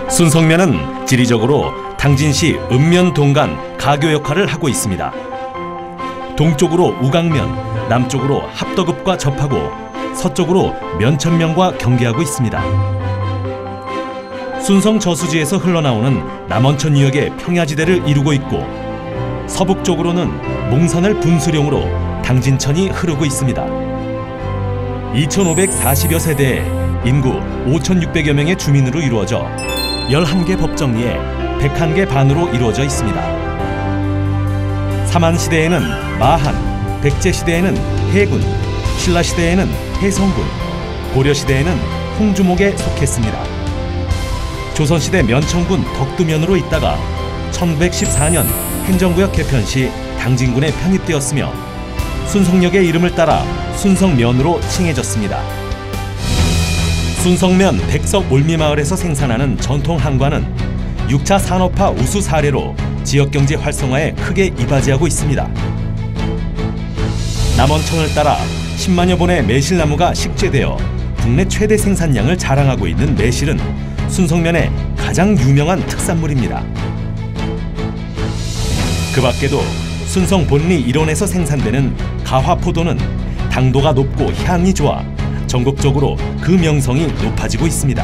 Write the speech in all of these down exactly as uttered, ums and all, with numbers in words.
순성면은 지리적으로 당진시 읍면 동간 가교 역할을 하고 있습니다. 동쪽으로 우강면, 남쪽으로 합덕읍과 접하고 서쪽으로 면천면과 경계하고 있습니다. 순성 저수지에서 흘러나오는 남원천 유역의 평야지대를 이루고 있고 서북쪽으로는 몽산을 분수령으로 당진천이 흐르고 있습니다. 이천오백사십여 세대의 인구 오천육백여 명의 주민으로 이루어져 열한 개 법정리에 백한 개 반으로 이루어져 있습니다. 삼한시대에는 마한, 백제시대에는 해군, 신라시대에는 해성군, 고려시대에는 홍주목에 속했습니다. 조선시대 면천군 덕두면으로 있다가 천구백십사 년 행정구역 개편 시 당진군에 편입되었으며 순성역의 이름을 따라 순성면으로 칭해졌습니다. 순성면 백석 올미마을에서 생산하는 전통 한과는 육 차 산업화 우수 사례로 지역경제 활성화에 크게 이바지하고 있습니다. 남원천을 따라 십만여 본의 매실나무가 식재되어 국내 최대 생산량을 자랑하고 있는 매실은 순성면의 가장 유명한 특산물입니다. 그 밖에도 순성 본리 일원에서 생산되는 가화포도는 당도가 높고 향이 좋아 전국적으로 그 명성이 높아지고 있습니다.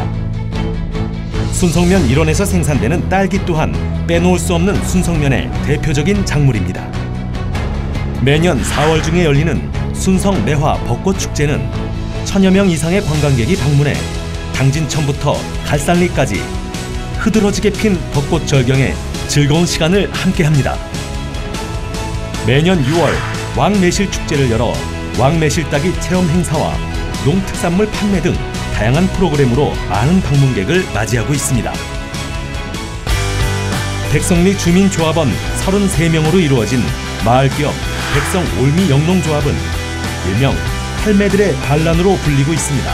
순성면 일원에서 생산되는 딸기 또한 빼놓을 수 없는 순성면의 대표적인 작물입니다. 매년 사월 중에 열리는 순성 매화 벚꽃 축제는 천여 명 이상의 관광객이 방문해 당진천부터 갈산리까지 흐드러지게 핀 벚꽃 절경에 즐거운 시간을 함께합니다. 매년 유월 왕매실 축제를 열어 왕매실 따기 체험 행사와 농특산물 판매 등 다양한 프로그램으로 많은 방문객을 맞이하고 있습니다. 백성리 주민조합원 서른세 명으로 이루어진 마을기업 백성올미영농조합은 일명 할매들의 반란으로 불리고 있습니다.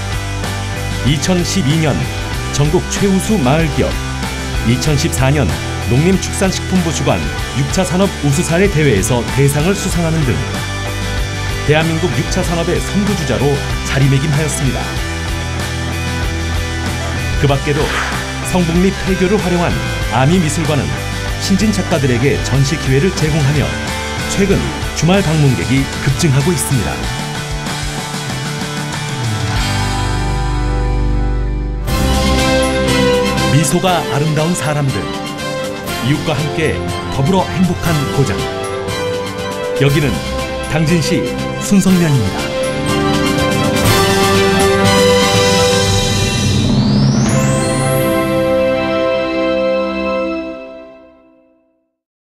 이천십이 년 전국 최우수 마을기업, 이천십사 년 농림축산식품부 주관 육 차 산업 우수사례 대회에서 대상을 수상하는 등 대한민국 육 차 산업의 선두주자로 자리매김하였습니다. 그 밖에도 성북리 폐교를 활용한 아미미술관은 신진 작가들에게 전시 기회를 제공하며 최근 주말 방문객이 급증하고 있습니다. 미소가 아름다운 사람들, 이웃과 함께 더불어 행복한 고장. 여기는 당진시 순성면입니다.